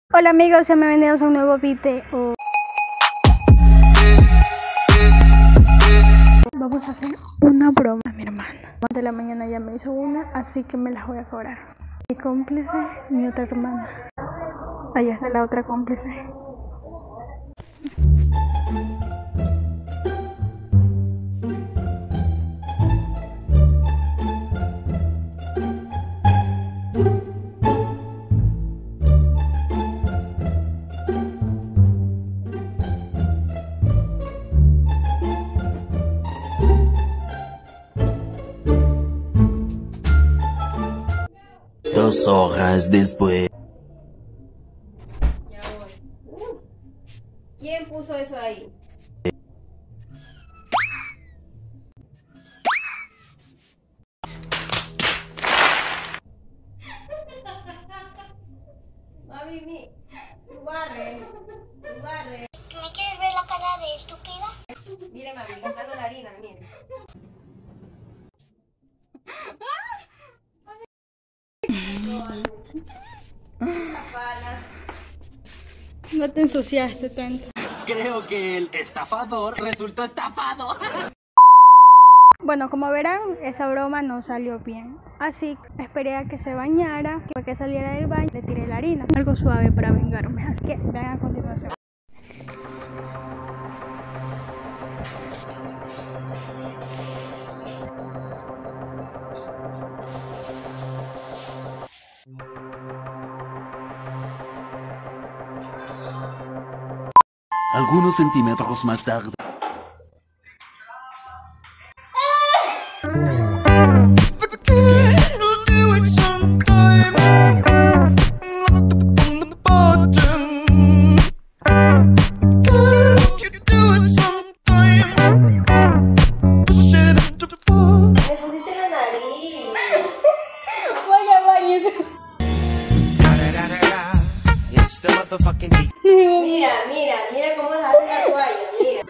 Hola amigos, sean bienvenidos a un nuevo video. Vamos a hacer una broma a mi hermana. De la mañana ya me hizo una, así que me las voy a cobrar. Mi cómplice, mi otra hermana. Allá está la otra cómplice. Dos horas después. Ya voy. ¿Quién puso eso ahí? Mami, tú barre. ¿Me quieres ver la cara de estúpida? Mire, mami, gastando la harina, mire. No te ensuciaste tanto. Creo que el estafador resultó estafado. Bueno, como verán, esa broma no salió bien. Así que esperé a que se bañara, para que saliera del baño, le tiré la harina. Algo suave para vengarme. Así que vean a continuación. Algunos centímetros más tarde. Me pusiste la nariz. Vaya, bañese. Mira cómo se hace la toalla, mira.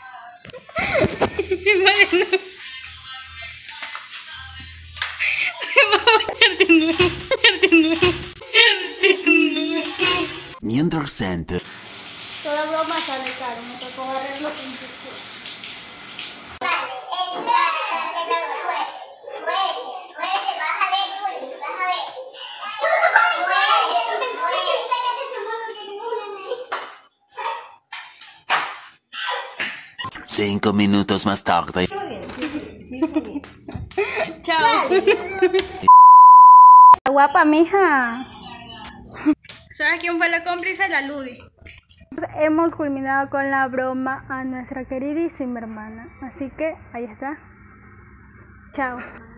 Mientras tanto. Toda broma sale caro, me tocó barrer los impuestos. Cinco minutos más tarde. Sí. Chao. Guapa, mija. ¿Sabes quién fue la cómplice? La Ludi. Hemos culminado con la broma a nuestra queridísima hermana. Así que ahí está. Chao.